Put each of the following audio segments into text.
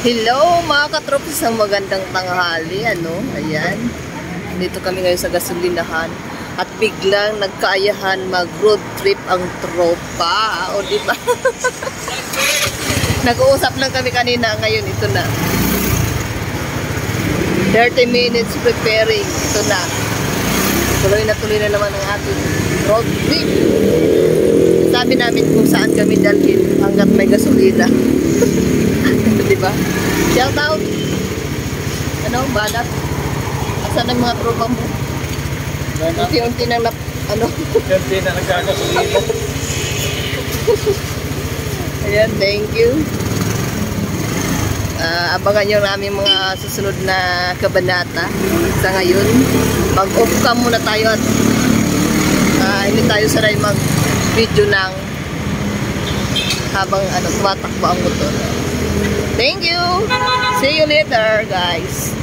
Hello mga katropa, isang magandang tanghali, ayan. Dito kami ngayon sa gasolinahan at biglang nagkaayahan mag-road trip ang tropa, o diba? Nag-uusap lang kami kanina, ngayon ito na. 30 minutes preparing, ito na. Tuloy na naman ang ating road trip. Sabi namin kung saan kami dalhin hanggat may gasolina. Diba? Shout out! Balat? Asan ang mga tropa mo? Unti-unti na Unti na nagkakasulina. Ayan, thank you. Abangan nyo namin mga susunod na kabanata. Sa ngayon, mag-off cam muna tayo at hindi tayo sanay mag-video ng habang tumatakbo ang motor. Thank you! See you later, guys!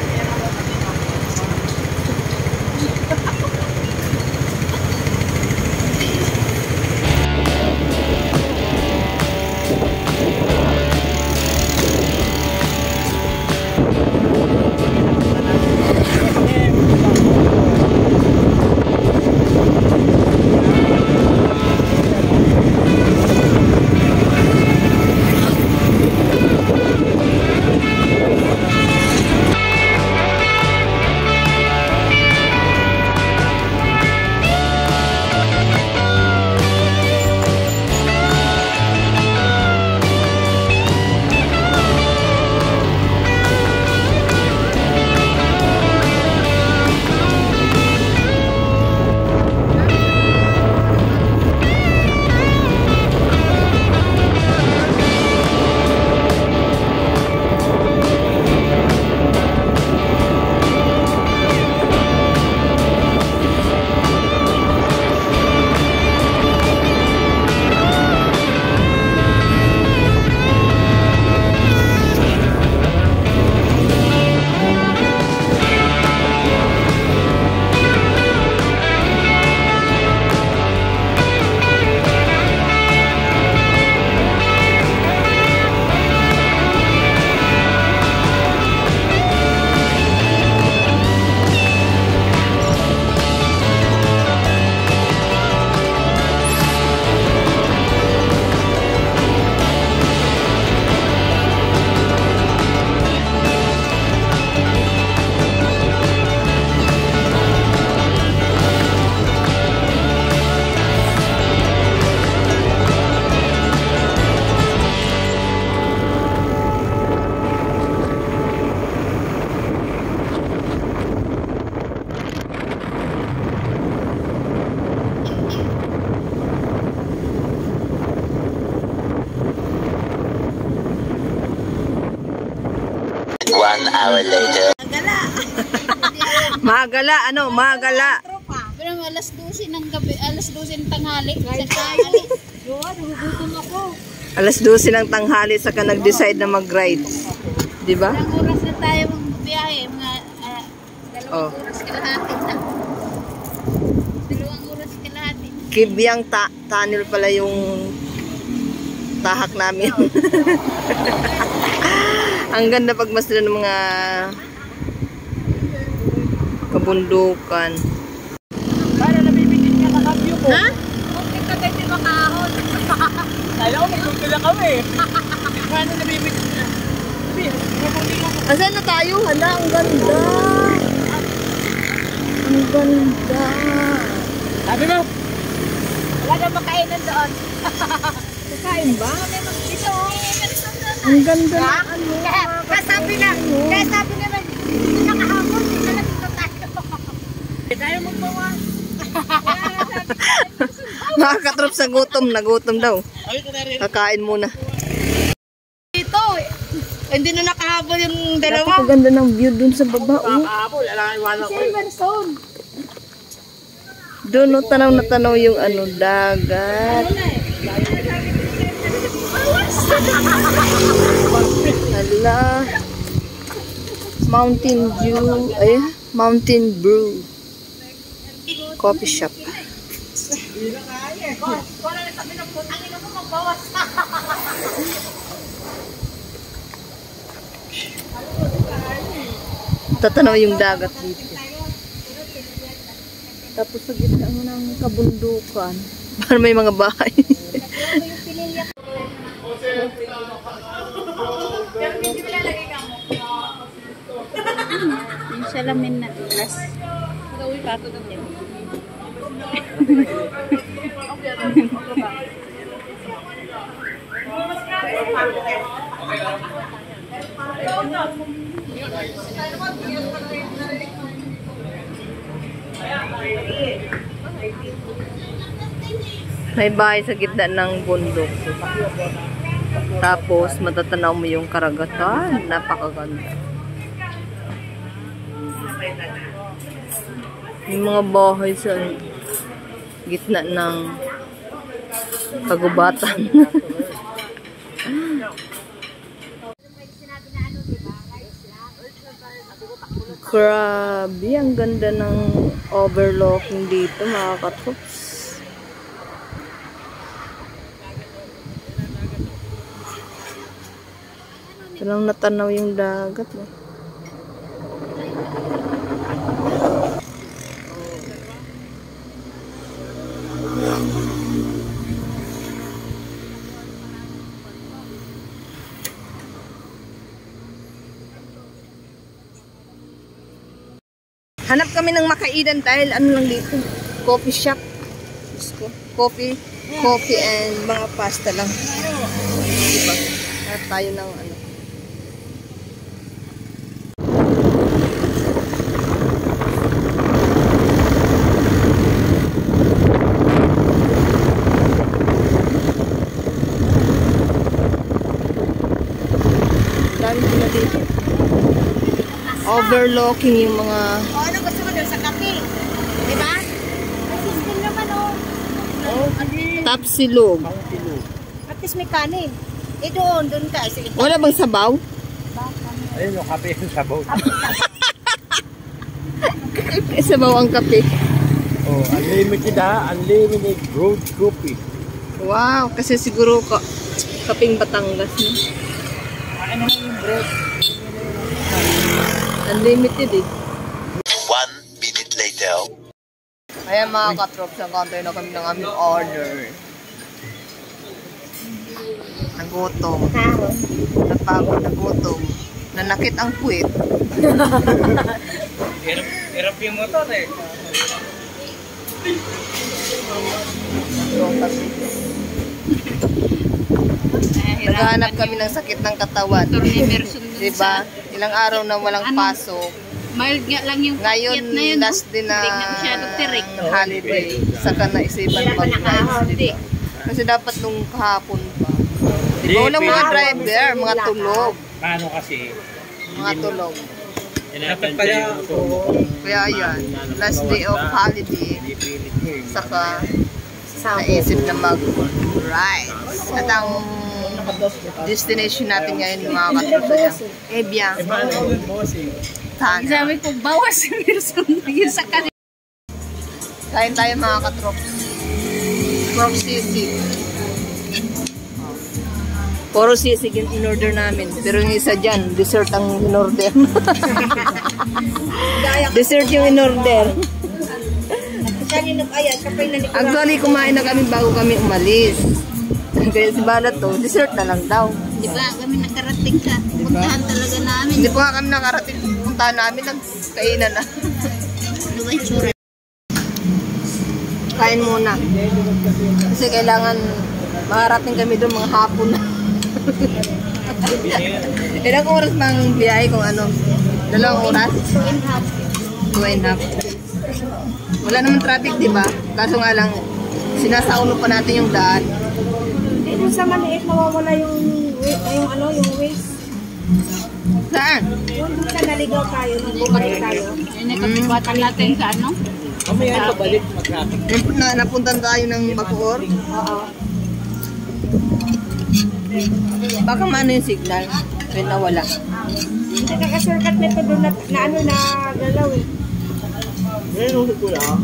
One hour later. Magala, magala. Pero alas 12 ng gabi, alas 12 ng tanghali. Sa tanghali. Nagugutom ako. Alas 12 ng tanghali saka nag-decide na mag-ride. Diba? Ilang oras na tayo magbiyahe. Mga 2 oras kalahati na. 2 oras kalahati. Kibyang tunnel pala yung tahak namin. Ang ganda pagmasdan ng mga kabundukan. Para nabibigyan niya ka kabyo ko. Ha? Hindi ka tayo makahon. Kala ko may gugula kami. Paano nabibigyan niya? Asan na tayo? Hala, ang ganda. Ang ganda. Sabi mo? Wala na makainan doon. Kakain ba? Ito. Ang ganda na Kaya sabi naman, nakahapon, hindi na dito tayo. Tayo magbawa. Nakakatrop sa gutom. Nagutom daw. Ay, ko na rin. Kakain muna. Dito, hindi na nakahabol yung dalawa. Napakaganda ng view dun sa baba. Kakahapon, alam iwanan ko. Silverstone. Doon tanaw na tanaw yung dagat. Hala. Mountain View. Ay, Mountain Brew. Coffee shop. Wala na sabi ng ang ina mo magbawas. Tatanaw yung dagat dito. Tapos sa gitna ng kabundukan. Para may mga bahay. Yung salamin na glass. May bahay sa gitna ng bundok. Tapos matatanaw mo yung karagatan. Napakaganda. Yung mga bahay sa gitna ng kagubatan. Grabe, ang ganda ng overlooking dito, mga katrops. Ito lang natanaw yung dagat. Hanap kami ng makainan dahil ano lang dito, coffee shop. Coffee and mga pasta lang. Diba? Hanap tayo ng ano. Dami sila dito. Overlooking yung mga... O, ano gusto mo doon sa kape? Diba? Kasi din naman, Tapsilog. At least may kanin. Eh, doon ka. Sige. Wala bang sabaw? Ayun yung kape yung sabaw. Sabaw ang kape. Oh, unlimited ha. Unlimited road coffee. Wow, kasi siguro kaping Batangas. No? Ano yung bread? Unlimited eh. 1 minute later. Ayan mga katrops, nag-counter na kami ng aming order. Nagutom. Napagod, nagutom. Nanakit ang puwit. Hirap yung motor eh. Naghahanap kami ng sakit ng katawan. Diba? Ilang araw na walang pasok. Mild nga lang yung Ngayon, na yun. last din na Hindi nga masyadong tirik. holiday. Saka naisipan mag-drive. Diba? Kasi dapat nung kahapon pa. Diba? Walang mga driver, mga tulog. Paano kasi? Mga tulog. Dapat pala Kaya yan, last day of holiday. Saka naisip na mag-ride. At ang destination natin ngayon mga katrops ay Ebia. Tana. Sabi ko, bawas si Wilson yun sa kanila. Kain tayo mga katrops. From sisig. Puro sisig yung in-order namin. Pero yung isa dyan, dessert ang in-order. Dessert yung in-order. Actually, kumain na kami bago kami umalis. Kaya si Balat to, dessert na lang daw. Di ba kami nakarating sa puntahan talaga namin. Hindi pa kami nakarating. Puntahan namin, nagkainan na. Ano ba yung tsura? Kain muna. Kasi kailangan makarating kami doon mga hapon na. Ilang oras bang biyahe kung ano? 2 oras? 2.5. Wala naman traffic, di ba? Kaso nga lang, sinasaulo pa natin yung daan. Dito sa maliit mawawala yung waste. Saan? Yung doon sa naligaw tayo, nung bumalik tayo. Yun yung kapibatan natin sa ano? mamaya pabalik mag-traffic. Napuntan tayo ng Bacoor? Oo. Baka maano yung signal? Kaya nawala. Hindi nakasurkat nito doon na ano na galaw eh. Ngayon, ko lang.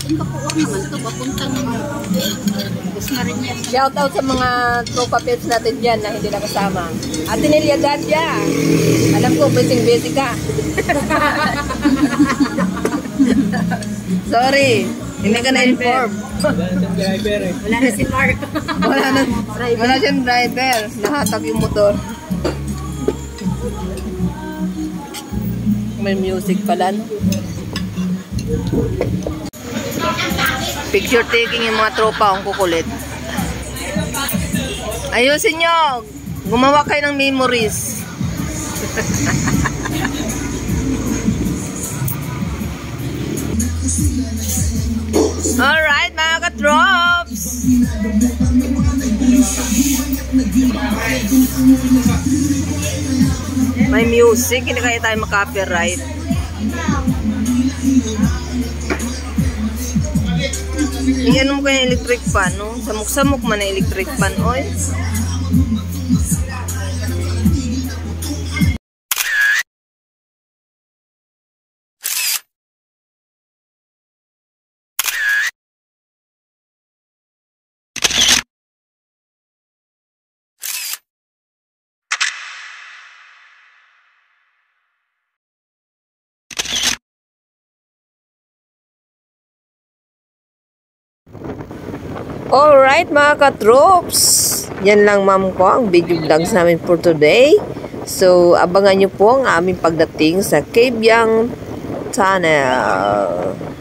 Yung kapuok naman to, papuntang Dasmariñas. Shout out sa mga tropa pets natin dyan na hindi nakasama. Ate Nelia Dadya, alam ko, busy ka. Sorry, hindi ka na-inform. Driver eh. Wala na si Mark. Wala siyang driver. Nahatak yung motor. May music pala, no? Picture taking yung mga tropa, ang kukulit. Ayusin nyo! Gumawa kayo ng memories. Alright, mga ka-trops! May music, hindi kaya tayo makapiright. Iyan mo kaya electric fan, no? Samok-samok man ang electric fan, oy. Alright mga ka-troops, yan lang ma'am ko ang video vlogs namin for today. So abangan nyo po ang aming pagdating sa Kabyang Tunnel.